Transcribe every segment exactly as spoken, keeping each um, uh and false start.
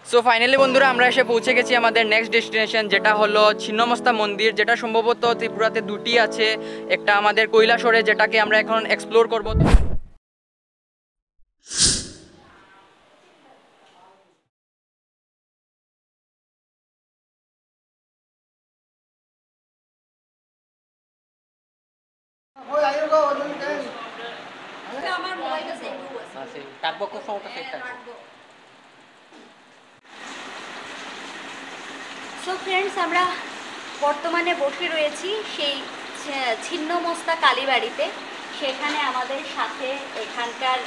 So finally বন্ধুরা আমরা এসে পৌঁছে গেছি আমাদের নেক্সট ডেস্টিনেশন, যেটা হলো ছিন্নমস্তা মন্দির, যেটা সম্ভবত ত্রিপুরাতে দুটি আছে, একটা আমাদের কৈলাসহরে, যেটাকে আমরা এখন এক্সপ্লোর করব। সো ফ্রেন্ডস, আমরা বর্তমানে বসে রয়েছি সেই ছিন্নমস্তা কালীবাড়িতে। সেখানে আমাদের সাথে এখানকার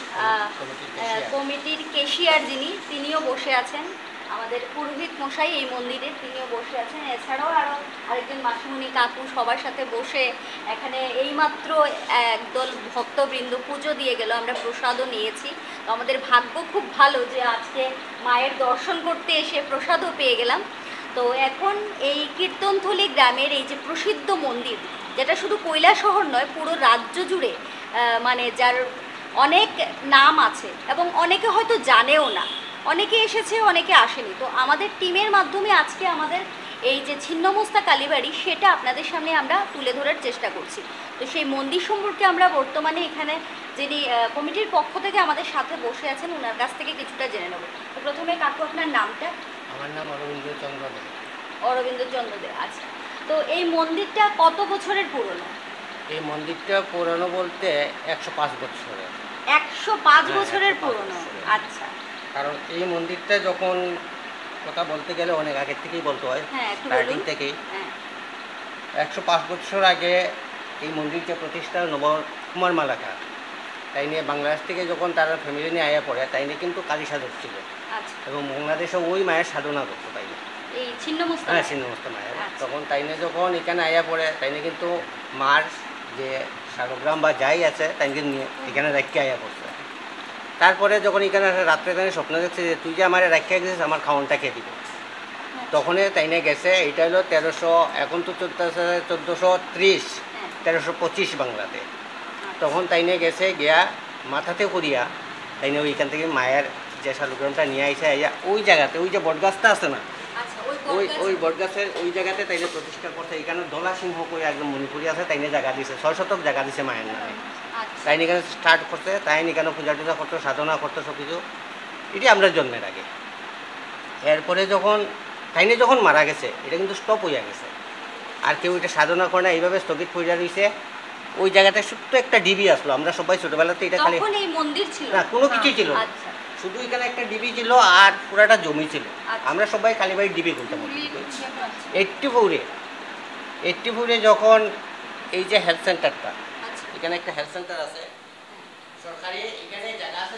কমিটির কেশিয়ার যিনি, তিনিও বসে আছেন। আমাদের পুরোহিত মশাই এই মন্দিরের, তিনিও বসে আছেন। এছাড়াও আরও আরেকজন মাসিমণি কাকু সবার সাথে বসে এখানে এইমাত্র একদল ভক্তবৃন্দ পুজো দিয়ে গেল, আমরা প্রসাদও নিয়েছি। তো আমাদের ভাগ্য খুব ভালো যে আজকে মায়ের দর্শন করতে এসে প্রসাদও পেয়ে গেলাম। তো এখন এই কীর্তনথলি গ্রামের এই যে প্রসিদ্ধ মন্দির, যেটা শুধু কৈলাসহর নয়, পুরো রাজ্য জুড়ে মানে যার অনেক নাম আছে এবং অনেকে হয়তো জানেও না, অনেকে এসেছে অনেকে আসেনি। তো আমাদের টিমের মাধ্যমে আজকে আমাদের এই যে ছিন্নমস্তা কালীবাড়ি, সেটা আপনাদের সামনে আমরা তুলে ধরার চেষ্টা করছি। তো সেই মন্দির সম্পর্কে আমরা বর্তমানে এখানে যিনি কমিটির পক্ষ থেকে আমাদের সাথে বসে আছেন, ওনার কাছ থেকে কিছুটা জেনে নেব। তো প্রথমে কাকু, আপনার নামটা? আমার নাম অরবিন্দ চন্দ্র দে। অরবিন্দ চন্দ্র দে, আচ্ছা। তো এই মন্দিরটা কত বছরের পুরনো? এই মন্দিরটা পুরনো বলতে একশো পাঁচ বছরের। একশো পাঁচ বছরের পুরনো, আচ্ছা। কারণ এই মন্দিরটা যখন কথা বলতে গেলে অনেক আগের থেকেই বলতে হয়, স্টার্টিং থেকেই। একশো পাঁচ বছর আগে এই মন্দিরটা প্রতিষ্ঠা নবকুমার মালাকা, তাই নিয়ে বাংলাদেশ থেকে যখন তারা ফ্যামিলি নিয়ে আয়া পড়ে, তাই নিয়ে কিন্তু কালী সাধক ছিল এবং বাংলাদেশে ওই মায়ের সাধনা করতো, তাই নিয়ে এই ছিন্নমস্তা, হ্যাঁ ছিন্নমস্তা মায়ের। তখন তাই নিয়ে যখন এখানে আয়া পড়ে, তাই নিয়ে কিন্তু মার যে শালগ্রাম বা যাই আছে তাই নিয়ে এখানে রাখতে আয়া পড়ছে। তারপরে যখন এখানে রাত্রে এখানে স্বপ্ন দেখছে যে তুই যে আমার রাখিয়া গেছিস, আমার খাওয়ানটা খেয়ে দিব, তখনই তাই নিয়ে গেছে। এইটা হলো তেরোশো, এখন তো চোদ্দশো চোদ্দোশো ত্রিশ তেরোশো পঁচিশ বাংলাতে। তখন তাই নিয়ে গেছে গিয়া মাথাতে করিয়া তাই নিয়ে ওইখান থেকে মায়ের যে শালগ্রামটা নিয়ে আইসে আইয়া ওই জায়গাতে, ওই যে বটগাছটা আছে না, ওই ওই বটগাছের ওই জায়গাতে তাই নিয়ে প্রতিষ্ঠা করছে। এখানে দলা সিংহ করে একদম মণিপুরি আছে, তাই নিয়ে জায়গা দিছে, ছয় শতক জায়গা দিছে মায়ের নামে। তাই নিয়ে এখানে স্টার্ট করছে, তাই নিয়ে এখানে পূজা টুজা করতো, সাধনা করতো সব কিছু। এটি আমরা জন্মের আগে। এরপরে যখন তাই নিয়ে যখন মারা গেছে, এটা কিন্তু স্টপ হইয়া গেছে, আর কেউ এটা সাধনা করে না, এইভাবে স্থগিত পূজা রয়েছে। ওই জায়গাতে ছোট্ট একটা ডিবি আসলো, আমরা সবাই ছোটবেলাতে এটা খালি না কোনো কিছুই ছিল, শুধু এখানে একটা ডিবি ছিল আর পুরাটা জমি ছিল। আমরা সবাই কালীবাড়ির ডিবি করতাম। এইটটি ফোরে এইটটি ফোরে যখন এই যে হেলথ সেন্টারটা, এখানে একটা হেলথ সেন্টার আছে সরকারি, এখানে জায়গা আছে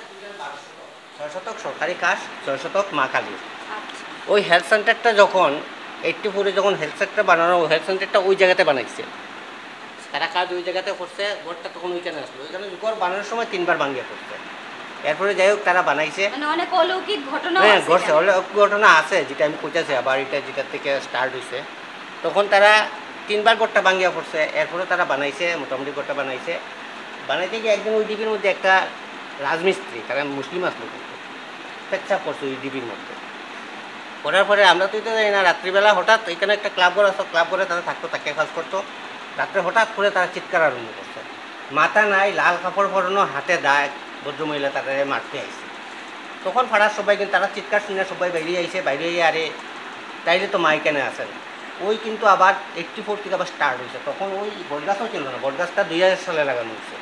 ছয় শতক সরকারি কাজ, ছয় শতক মা কালী। ওই হেলথ সেন্টারটা যখন এইটটি ফোরে যখন হেলথ সেন্টার বানানো, হেলথ সেন্টারটা ওই জায়গাতে বানাইছে, তারা কাজ ওই জায়গাতে করছে। ঘরটা তখন ওইখানে আসলো, ওইখানে ঘর বানানোর সময় তিনবার ভাঙিয়ে করছে। এরপরে যাই হোক তারা বানাইছে, অনেক অলৌকিক ঘটনা হ্যাঁ ঘটছে, অলৌকিক ঘটনা আছে, যেটা আমি কইতেছি। আবার এটা যেটা থেকে স্টার্ট হয়েছে, তখন তারা তিনবার ঘরটা ভাঙিয়া করছে। এরপরে তারা বানাইছে, মোটামুটি ঘরটা বানাইছে। বানাইতে গিয়ে একদিন ওই ডিবির মধ্যে একটা রাজমিস্ত্রি, তারা মুসলিম আসলো, কিন্তু পেচ্ছাপ করছে ওই ডিবির মধ্যে। করার পরে আমরা তো এটা জানি না, রাত্রিবেলা হঠাৎ এখানে একটা ক্লাব ঘর আসতো, ক্লাব ঘরে তারা থাকতো, তাকে কাজ করতো। রাত্রে হঠাৎ করে তারা চিৎকার আরম্ভ করছে, মাথা নাই, লাল কাপড় পরানো, হাতে দাগ, ভদ্রমহিলা তারা মারতে আইছে। তখন পাড়ার সবাই কিন্তু তারা চিৎকার শুনে সবাই বাইরে আইছে। বাইরে আরে তাইলে তো মাই কেনে আসেন। ওই কিন্তু আবার এইটটি ফোর থেকে আবার স্টার্ট হয়েছে। তখন ওই বটগাছও ছিল না, বটগাছটা দুই হাজার সালে লাগানো হয়েছে।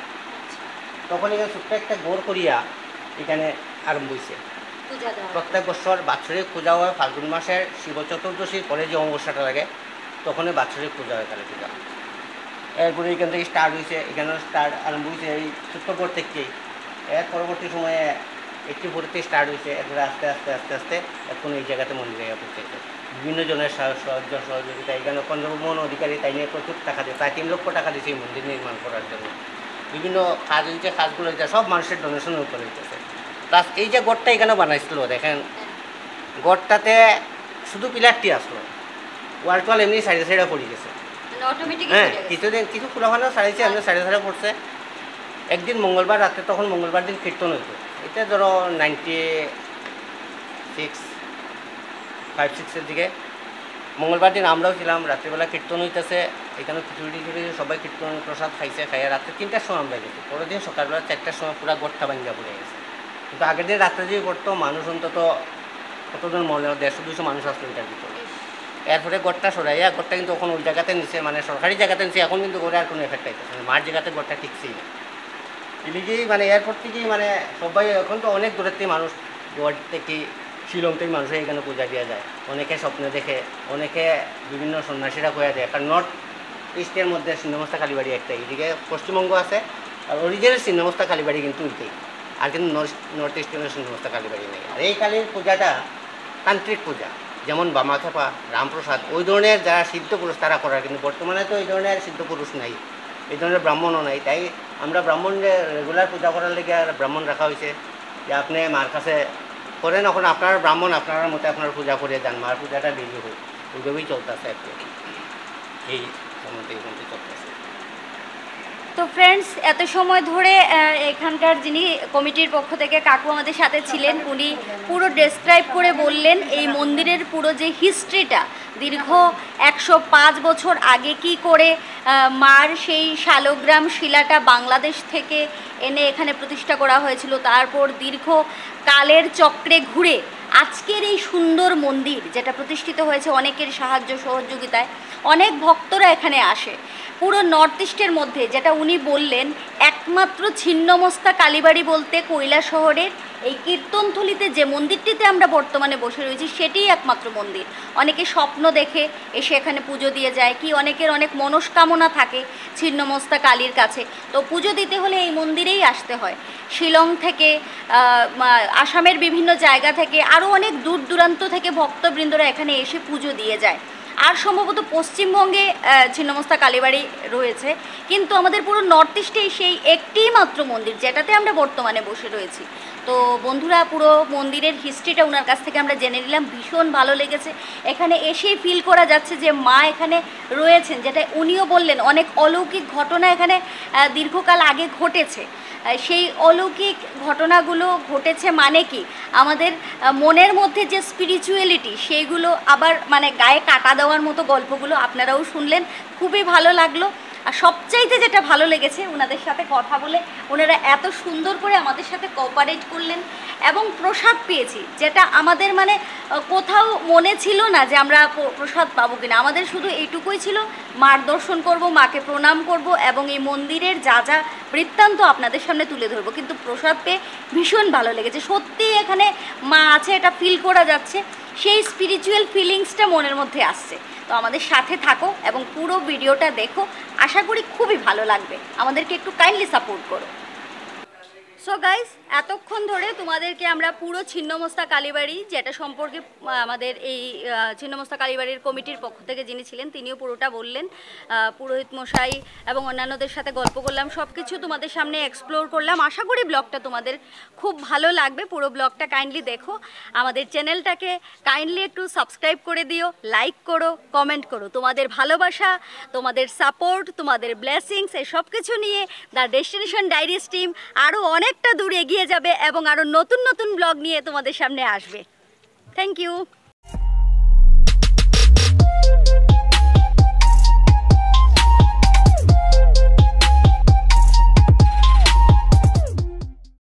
তখন এখানে ছোট্ট একটা গোড় করিয়া এখানে আরম্ভ হয়েছে। প্রত্যেক বছর বাৎসরিক পূজা হয় ফাল্গুন মাসের শিব চতুর্দশীর পরে যে অমাবস্যাটা লাগে, তখনই বাৎসরিক পূজা হয় কালী পূজা। এরপরে এখান থেকে স্টার্ট হয়েছে, এখানে স্টার্ট আরম্ভ হয়েছে এই ছোট্ট পর থেকেই। এর পরবর্তী সময়ে একটি ভর্তি স্টার্ট হয়েছে। এরপরে আস্তে আস্তে আস্তে আস্তে এখন এই জায়গাতে মন্দির জায়গা পড়তেছে। বিভিন্ন জনের সাহায্য সহযোগিতা, এখানে পঞ্চমোহন অধিকারী তাই নিয়ে প্রচুর টাকা দিয়ে, প্রায় তিন লক্ষ টাকা দিয়েছে এই মন্দির নির্মাণ করার জন্য। বিভিন্ন কাজ হয়েছে, কাজগুলো হয়েছে সব মানুষের ডোনেশনের উপরে হইতেছে। প্লাস এই যে গড়টা এখানে বানাইছিল, দেখেন গড়টাতে শুধু পিলারটি আসলো, ওয়াল টোয়াল এমনি সাইডে সাইডে পড়ে গেছে। হ্যাঁ কিছুদিন কিছু খোলাফানো সারিয়েছে, এমনি সাইডে সাইডে পড়ছে। একদিন মঙ্গলবার রাতে, তখন মঙ্গলবার দিন কীর্তন হইতো। এটা ধরো নাইনটি সিক্স ফাইভ সিক্সের দিকে। মঙ্গলবার দিন আমরাও ছিলাম, রাত্রিবেলা কীর্তন হইতেছে, এখানে খিচুড়ি টিচুড়ি সবাই কীর্তন প্রসাদ খাইছে, খাইয়া রাত্রে তিনটার সময় আমরা গেছি। পরের দিন সকালবেলা চারটার সময় পুরো গোট্টা ভাঙ্গা পড়ে গেছে। কিন্তু আগের দিন রাত্রে যদি করতো মানুষ অন্তত কতজন মনে দেড়শো দুশো মানুষ আসলো এটার ভিতরে। এরপরে গোট্টা সরাইয়া গোট্টা কিন্তু এখন ওই জায়গাতে নিচে, মানে সরকারি জায়গাতে নিচে, এখন কিন্তু করে আর কোনো এফেক্ট আইতেছে না, মার জায়গাতে গোট্টা ঠিকছেই না। এদিকেই মানে এয়ারপোর্ট থেকেই মানে সবাই এখন তো অনেক দূরের থেকে মানুষ, গোয়ার থেকে শিলং থেকে মানুষ এখানে পূজা দেওয়া যায়। অনেকে স্বপ্নে দেখে, অনেকে বিভিন্ন সন্ন্যাসীরা কয়া দেয়। কারণ নর্থ ইস্টের মধ্যে ছিন্নমস্তা কালীবাড়ি একটা, এদিকে পশ্চিমবঙ্গ আছে, আর অরিজিনাল ছিন্নমস্তা কালীবাড়ি কিন্তু ওইটাই, আর কিন্তু নর্থ নর্থ ইস্টের ছিন্নমস্তা কালীবাড়ি নেই। আর এই কালীর পূজাটা তান্ত্রিক পূজা, যেমন বামাখ্যাপা, রামপ্রসাদ, ওই ধরনের যারা সিদ্ধ পুরুষ তারা করার, কিন্তু বর্তমানে তো এই ধরনের সিদ্ধ পুরুষ নাই, এই ধরনের ব্রাহ্মণও নাই। তাই আমরা ব্রাহ্মণদের রেগুলার পূজা করার লেগে আর ব্রাহ্মণ রাখা হয়েছে যে আপনি মার কাছে করেন, এখন আপনার ব্রাহ্মণ আপনার মতে আপনার পূজা করে যান, মার পূজাটা ডেলি হোক, ওইভাবেই চলতেছে আর কি, এই সম্বন্ধে এইভাবে চলতেছে। তো ফ্রেন্ডস, এত সময় ধরে এখানকার যিনি কমিটির পক্ষ থেকে কাকু আমাদের সাথে ছিলেন, উনি পুরো ডেসক্রাইব করে বললেন এই মন্দিরের পুরো যে হিস্ট্রিটা, দীর্ঘ একশো পাঁচ বছর আগে কি করে মার সেই শালগ্রাম শিলাটা বাংলাদেশ থেকে এনে এখানে প্রতিষ্ঠা করা হয়েছিল, তারপর দীর্ঘ কালের চক্রে ঘুরে আজকের এই সুন্দর মন্দির যেটা প্রতিষ্ঠিত হয়েছে অনেকের সাহায্য সহযোগিতায়। অনেক ভক্তরা এখানে আসে। পুরো নর্থ ইস্টের মধ্যে যেটা উনি বললেন, একমাত্র ছিন্নমস্তা কালীবাড়ি বলতে কৈলাসহরের এই কীর্তনথলিতে যে মন্দিরটিতে আমরা বর্তমানে বসে রয়েছি সেটিই একমাত্র মন্দির। অনেকে স্বপ্ন দেখে এসে এখানে পুজো দিয়ে যায়, কি অনেকের অনেক মনস্কামনা থাকে ছিন্নমস্তা কালীর কাছে, তো পুজো দিতে হলে এই মন্দিরেই আসতে হয়। শিলং থেকে, আসামের বিভিন্ন জায়গা থেকে, আরও অনেক দূর দূরান্ত থেকে ভক্তবৃন্দরা এখানে এসে পুজো দিয়ে যায়। আর সম্ভবত পশ্চিমবঙ্গে ছিন্নমস্তা কালীবাড়ি রয়েছে, কিন্তু আমাদের পুরো নর্থ ইস্টেই সেই একটিই মাত্র মন্দির যেটাতে আমরা বর্তমানে বসে রয়েছি। তো বন্ধুরা, পুরো মন্দিরের হিস্ট্রিটা ওনার কাছ থেকে আমরা জেনে নিলাম, ভীষণ ভালো লেগেছে। এখানে এসেই ফিল করা যাচ্ছে যে মা এখানে রয়েছেন, যেটা উনিও বললেন অনেক অলৌকিক ঘটনা এখানে দীর্ঘকাল আগে ঘটেছে। সেই অলৌকিক ঘটনাগুলো ঘটেছে মানে কি, আমাদের মনের মধ্যে যে স্পিরিচুয়ালিটি সেইগুলো আবার মানে গায়ে কাটা দেওয়ার মতো গল্পগুলো আপনারাও শুনলেন, খুবই ভালো লাগলো। আর সবচাইতে যেটা ভালো লেগেছে, ওনাদের সাথে কথা বলে ওনারা এত সুন্দর করে আমাদের সাথে কোঅপারেট করলেন এবং প্রসাদ পেয়েছি, যেটা আমাদের মানে কোথাও মনে ছিল না যে আমরা প্রসাদ পাবো কিনা। আমাদের শুধু এইটুকুই ছিল, মার দর্শন করব, মাকে প্রণাম করব এবং এই মন্দিরের যা যা বৃত্তান্ত আপনাদের সামনে তুলে ধরবো। কিন্তু প্রসাদ পেয়ে ভীষণ ভালো লেগেছে, সত্যিই এখানে মা আছে এটা ফিল করা যাচ্ছে, সেই স্পিরিচুয়াল ফিলিংসটা মনের মধ্যে আসছে। তো আমাদের সাথে থাকো এবং পুরো ভিডিওটা দেখো, আশা করি খুবই ভালো লাগবে। আমাদেরকে একটু কাইন্ডলি সাপোর্ট করো। সো গাইস, এতক্ষণ ধরে তোমাদেরকে আমরা পুরো ছিন্নমস্তা কালীবাড়ি, যেটা সম্পর্কে আমাদের এই ছিন্নমস্তা কালীবাড়ির কমিটির পক্ষ থেকে যিনি ছিলেন তিনিও পুরোটা বললেন, পুরোহিত মশাই এবং অন্যান্যদের সাথে গল্প করলাম, সব কিছু তোমাদের সামনে এক্সপ্লোর করলাম। আশা করি ব্লগটা তোমাদের খুব ভালো লাগবে। পুরো ব্লগটা কাইন্ডলি দেখো, আমাদের চ্যানেলটাকে কাইন্ডলি একটু সাবস্ক্রাইব করে দিও, লাইক করো, কমেন্ট করো। তোমাদের ভালোবাসা, তোমাদের সাপোর্ট, তোমাদের ব্লেসিংস, এই সব কিছু নিয়ে দ্য ডেস্টিনেশন ডায়েরিজ টিম আরও অনেক একটা দূর এগিয়ে যাবে এবং আরো নতুন নতুন ব্লগ নিয়ে তোমাদের সামনে আসবে। Thank you.